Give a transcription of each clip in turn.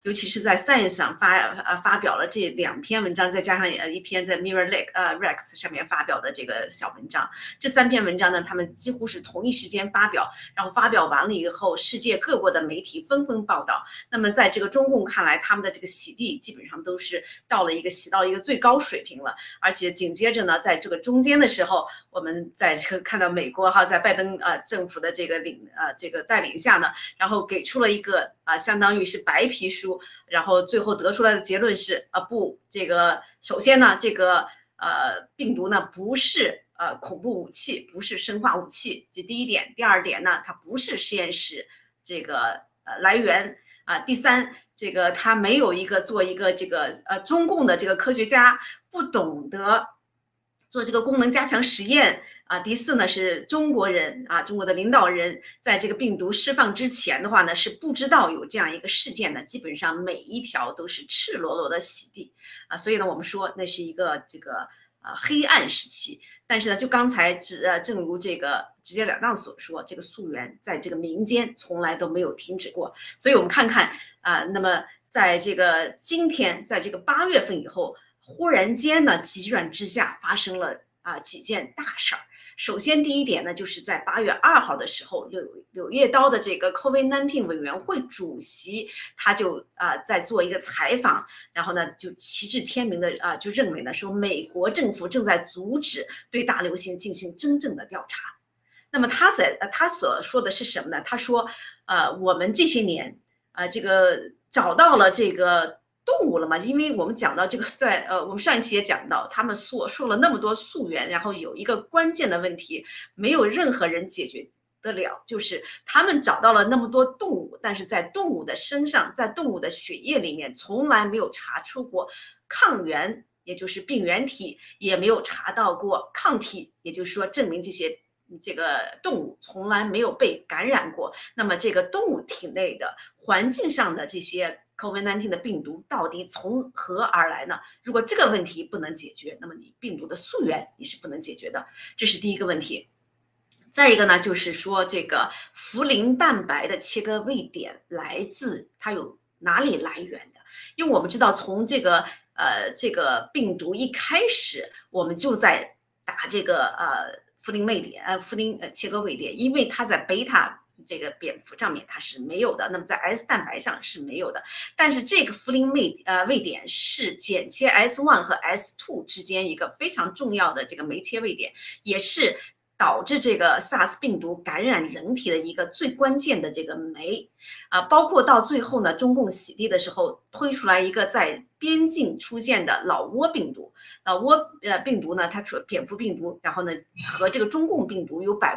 尤其是在 Science 上发表了这2篇文章，再加上一篇在 Mirror Rex 上面发表的这个小文章。这3篇文章呢，他们几乎是同一时间发表，然后发表完了以后，世界各国的媒体纷纷报道。那么在这个中共看来，他们的这个洗地基本上都是洗到一个最高水平了。而且紧接着呢，在这个中间的时候，我们在这个看到美国在拜登政府的这个带领下呢，然后给出了一个相当于是白皮书，然后最后得出来的结论是不，这个首先呢，这个病毒呢不是恐怖武器，不是生化武器，这第一点。第二点呢，它不是实验室这个来源第三，这个它没有做一个这个中共的这个科学家不懂得做这个功能加强实验第四呢，是中国人中国的领导人在这个病毒释放之前的话呢，是不知道有这样一个事件的，基本上每一条都是赤裸裸的洗地所以呢，我们说那是一个这个黑暗时期。但是呢，就刚才正如这个直截了当所说，这个溯源在这个民间从来都没有停止过。所以我们看看那么在这个今天，在这个8月份以后，忽然间呢，急转直下发生了几件大事儿。首先第一点呢，就是在8月2号的时候，柳叶刀的这个 COVID-19 委员会主席，他就在做一个采访，然后呢就旗帜鲜明的就认为呢，说美国政府正在阻止对大流行进行真正的调查。那么他所说的是什么呢？他说我们这些年这个找到了这个动物了嘛？因为我们讲到这个，我们上一期也讲到，他们说了那么多溯源，然后有一个关键的问题，没有任何人解决得了，就是他们找到了那么多动物，但是在动物的身上，在动物的血液里面，从来没有查出过抗原，也就是病原体，也没有查到过抗体，也就是说证明这个动物从来没有被感染过。那么这个动物体内的环境上的这些 COVID-19 的病毒到底从何而来呢？如果这个问题不能解决，那么你病毒的溯源你是不能解决的，这是第一个问题。再一个呢，就是说这个茯苓蛋白的切割位点来自它有哪里来源的？因为我们知道从这个病毒一开始，我们就在打这个茯苓切割位点，因为它在贝塔这个蝙蝠上面它是没有的，那么在 S 蛋白上是没有的。但是这个茯苓位点是剪切 S1 和 S2 之间一个非常重要的这个酶切位点，也是导致这个 SARS 病毒感染人体的一个最关键的这个酶包括到最后呢，中共洗地的时候推出来一个在边境出现的老挝病毒。老挝病毒呢，它蝙蝠病毒，然后呢和这个中共病毒有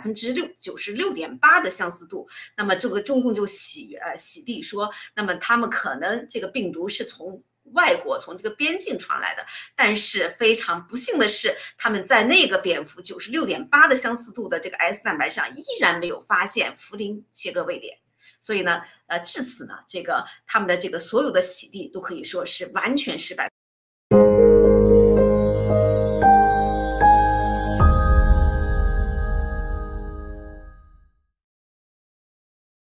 96.8%的相似度。那么这个中共就洗地说，那么他们可能这个病毒是从外国从这个边境传来的，但是非常不幸的是，他们在那个蝙蝠96.8%的相似度的这个 S 蛋白上依然没有发现茯苓切割位点。所以呢，至此呢，这个他们的这个所有的洗地都可以说是完全失败。